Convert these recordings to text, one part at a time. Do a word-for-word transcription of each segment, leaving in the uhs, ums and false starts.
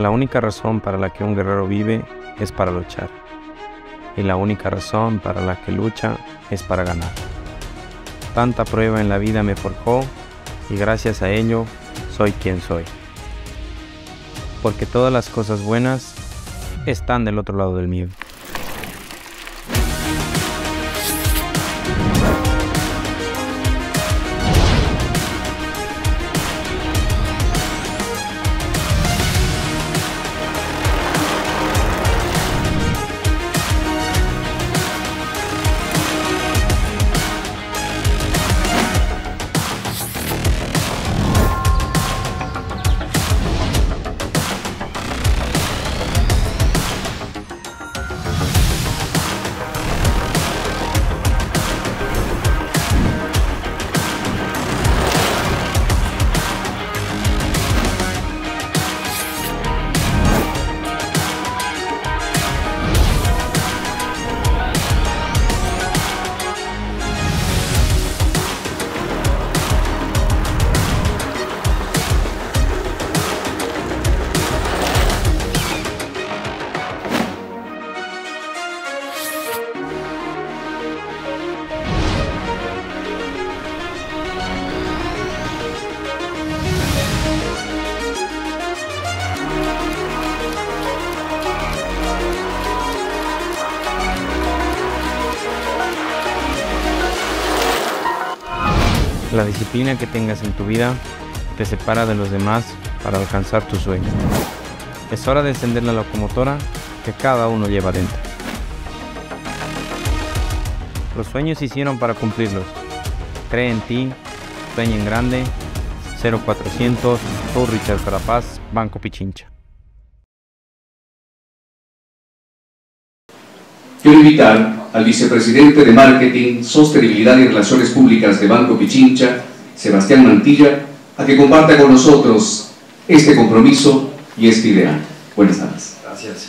La única razón para la que un guerrero vive es para luchar. Y la única razón para la que lucha es para ganar. Tanta prueba en la vida me forjó y gracias a ello soy quien soy. Porque todas las cosas buenas están del otro lado del miedo. La disciplina que tengas en tu vida te separa de los demás para alcanzar tu sueño. Es hora de encender la locomotora que cada uno lleva dentro. Los sueños se hicieron para cumplirlos. Cree en ti, sueña en grande. cero cuatrocientos, soy Richard Carapaz, Banco Pichincha. Quiero invitar al vicepresidente de Marketing, Sostenibilidad y Relaciones Públicas de Banco Pichincha, Sebastián Mantilla, a que comparta con nosotros este compromiso y este ideal. Buenas tardes. Gracias.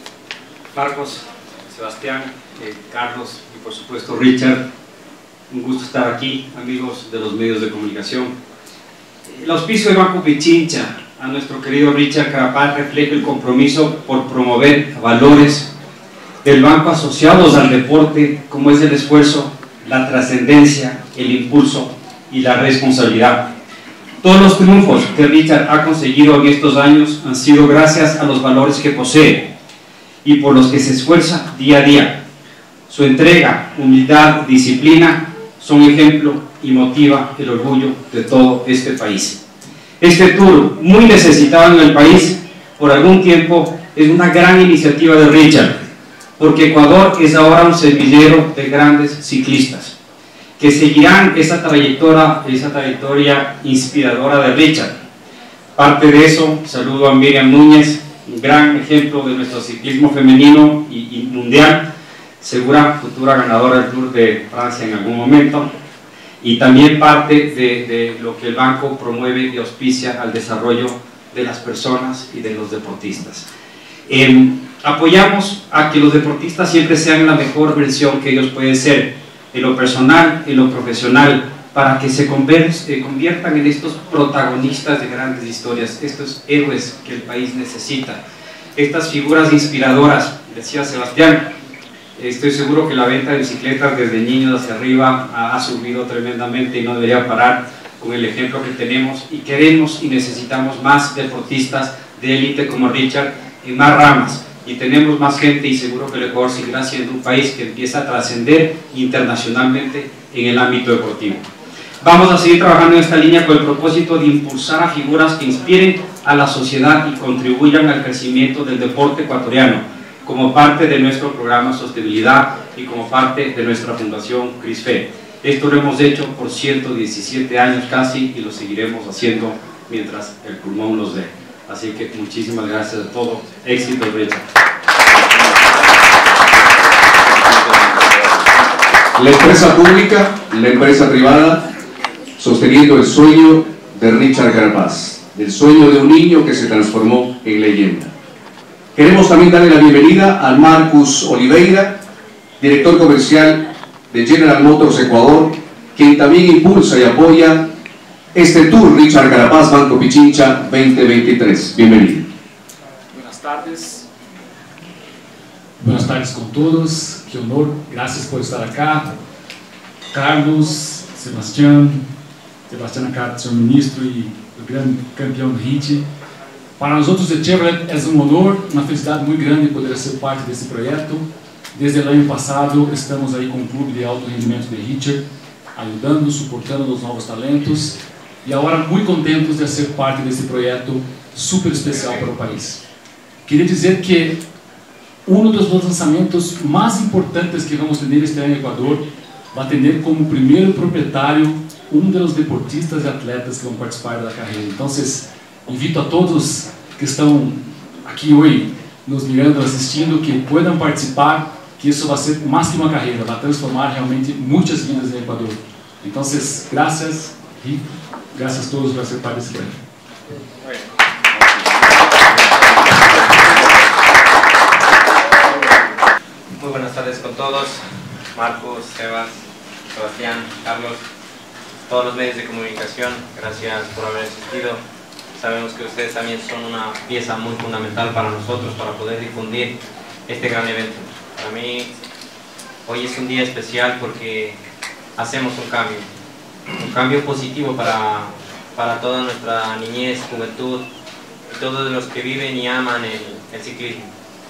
Marcos, Sebastián, eh, Carlos y por supuesto Richard, un gusto estar aquí, amigos de los medios de comunicación. El auspicio de Banco Pichincha a nuestro querido Richard Carapaz refleja el compromiso por promover valores del banco asociados al deporte, como es el esfuerzo, la trascendencia, el impulso y la responsabilidad. Todos los triunfos que Richard ha conseguido en estos años han sido gracias a los valores que posee y por los que se esfuerza día a día. Su entrega, humildad, disciplina son ejemplo y motiva el orgullo de todo este país. Este tour, muy necesitado en el país por algún tiempo, es una gran iniciativa de Richard, porque Ecuador es ahora un semillero de grandes ciclistas que seguirán esa trayectoria, esa trayectoria inspiradora de Richard. Parte de eso, saludo a Miriam Núñez, un gran ejemplo de nuestro ciclismo femenino y, y mundial, segura futura ganadora del Tour de Francia en algún momento, y también parte de, de lo que el banco promueve y auspicia al desarrollo de las personas y de los deportistas. Eh, apoyamos a que los deportistas siempre sean la mejor versión que ellos pueden ser, en lo personal, en lo profesional, para que se conviertan en estos protagonistas de grandes historias, estos héroes que el país necesita, estas figuras inspiradoras. Decía Sebastián, estoy seguro que la venta de bicicletas desde niños hacia arriba ha, ha subido tremendamente y no debería parar con el ejemplo que tenemos, y queremos y necesitamos más deportistas de élite como Richard en más ramas, y tenemos más gente, y seguro que el Ecuador seguirá siendo un país que empieza a trascender internacionalmente en el ámbito deportivo. Vamos a seguir trabajando en esta línea con el propósito de impulsar a figuras que inspiren a la sociedad y contribuyan al crecimiento del deporte ecuatoriano, como parte de nuestro programa Sostenibilidad y como parte de nuestra fundación CRISFE. Esto lo hemos hecho por ciento diecisiete años casi, y lo seguiremos haciendo mientras el pulmón nos dé. Así que muchísimas gracias a todos. Éxito, Richard. La empresa pública, la empresa privada, sosteniendo el sueño de Richard Carapaz, el sueño de un niño que se transformó en leyenda. Queremos también darle la bienvenida al Marcus Oliveira, director comercial de General Motors Ecuador, quien también impulsa y apoya este Tour Richard Carapaz Banco Pichincha veinte veintitrés. Bienvenido. buenas tardes. Buenas tardes con todos, qué honor, gracias por estar acá. Carlos, Sebastián, Sebastián acá, seu ministro y el gran campeón de H I T. Para nosotros de Chevrolet es un honor, una felicidad muy grande poder ser parte de este proyecto. Desde el año pasado estamos ahí con un club de alto rendimiento de Richard, ayudando, soportando los nuevos talentos y ahora muy contentos de ser parte de este proyecto súper especial para el país. Quería decir que uno de los lanzamientos más importantes que vamos a tener este año en Ecuador va a tener como primer propietario uno de los deportistas y atletas que van a participar de la carrera. Entonces, invito a todos que están aquí hoy nos mirando, assistindo, que puedan participar, que isso vai ser mais que uma carreira, vai transformar realmente muitas vidas no Equador. Então, graças e graças a todos por ser parte desse projeto. Muy buenas tardes con todos, Marcos, Sebas, Sebastián, Carlos, todos los medios de comunicación, gracias por haber asistido. Sabemos que ustedes también son una pieza muy fundamental para nosotros, para poder difundir este gran evento. Para mí, hoy es un día especial porque hacemos un cambio, un cambio positivo para, para toda nuestra niñez, juventud, y todos los que viven y aman el, el ciclismo.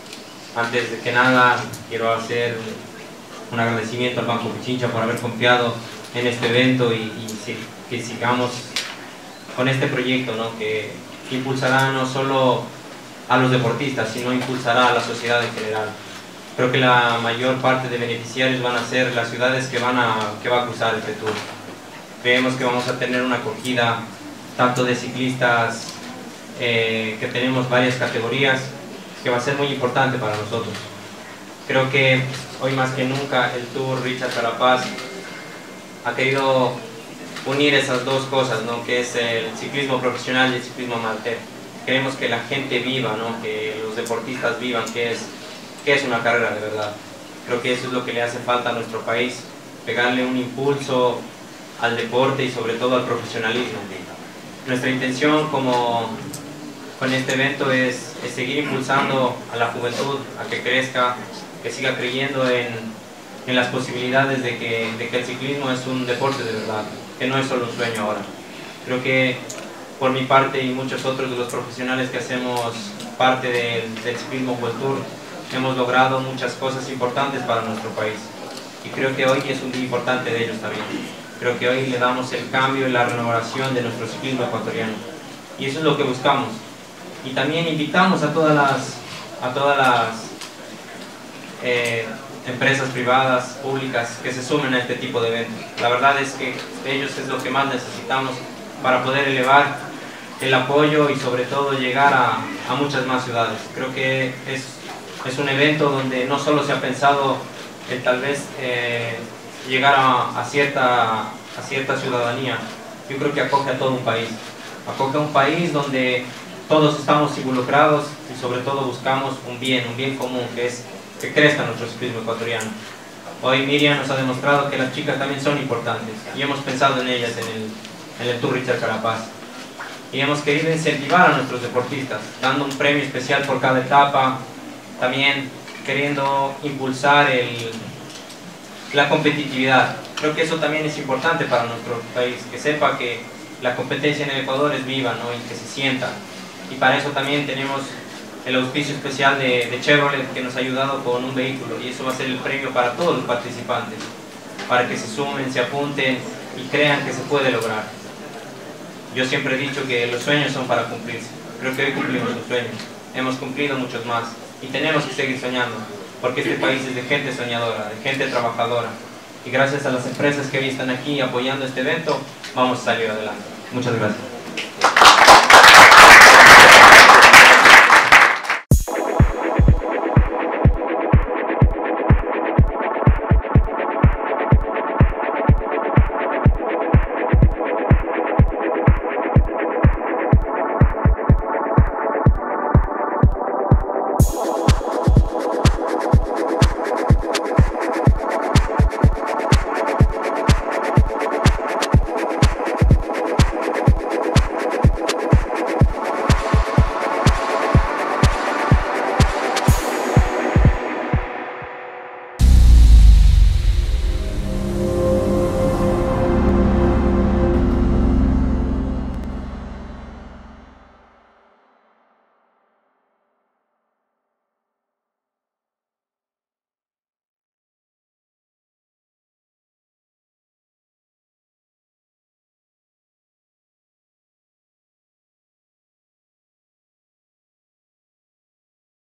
Antes de que nada, quiero hacer un agradecimiento al Banco Pichincha por haber confiado en este evento y, y que sigamos con este proyecto, ¿no? Que impulsará no solo a los deportistas, sino impulsará a la sociedad en general. Creo que la mayor parte de beneficiarios van a ser las ciudades que van a, que va a cruzar este tour. Creemos que vamos a tener una acogida tanto de ciclistas, eh, que tenemos varias categorías, que va a ser muy importante para nosotros. Creo que hoy más que nunca el Tour Richard Carapaz ha querido unir esas dos cosas, ¿no? Que es el ciclismo profesional y el ciclismo amateur. Queremos que la gente viva, ¿no? Que los deportistas vivan, que es, que es una carrera de verdad. Creo que eso es lo que le hace falta a nuestro país, pegarle un impulso al deporte y sobre todo al profesionalismo. Nuestra intención como, con este evento es, es seguir impulsando a la juventud, a que crezca, que siga creyendo en, en las posibilidades de que, de que el ciclismo es un deporte de verdad, que no es solo un sueño ahora. Creo que por mi parte y muchos otros de los profesionales que hacemos parte del, del ciclismo World Tour, hemos logrado muchas cosas importantes para nuestro país. Y creo que hoy es un día importante de ellos también. Creo que hoy le damos el cambio y la renovación de nuestro ciclismo ecuatoriano. Y eso es lo que buscamos. Y también invitamos a todas las, a todas las eh, empresas privadas, públicas, que se sumen a este tipo de eventos. La verdad es que ellos es lo que más necesitamos para poder elevar el apoyo y sobre todo llegar a, a muchas más ciudades. Creo que es, es un evento donde no solo se ha pensado en tal vez eh, llegar a, a, cierta, a cierta ciudadanía, yo creo que acoge a todo un país. Acoge a un país donde todos estamos involucrados y sobre todo buscamos un bien, un bien común, que es que crezca nuestro ciclismo ecuatoriano. Hoy Miriam nos ha demostrado que las chicas también son importantes y hemos pensado en ellas en el, en el Tour Richard Carapaz. Y hemos querido incentivar a nuestros deportistas, dando un premio especial por cada etapa, también queriendo impulsar el, la competitividad. Creo que eso también es importante para nuestro país, que sepa que la competencia en el Ecuador es viva, ¿no? Y que se sienta. Y para eso también tenemos el auspicio especial de, de Chevrolet, que nos ha ayudado con un vehículo, y eso va a ser el premio para todos los participantes, para que se sumen, se apunten y crean que se puede lograr. Yo siempre he dicho que los sueños son para cumplirse. Creo que hoy cumplimos los sueños, hemos cumplido muchos más y tenemos que seguir soñando, porque este país es de gente soñadora, de gente trabajadora, y gracias a las empresas que hoy están aquí apoyando este evento, vamos a salir adelante. Muchas gracias.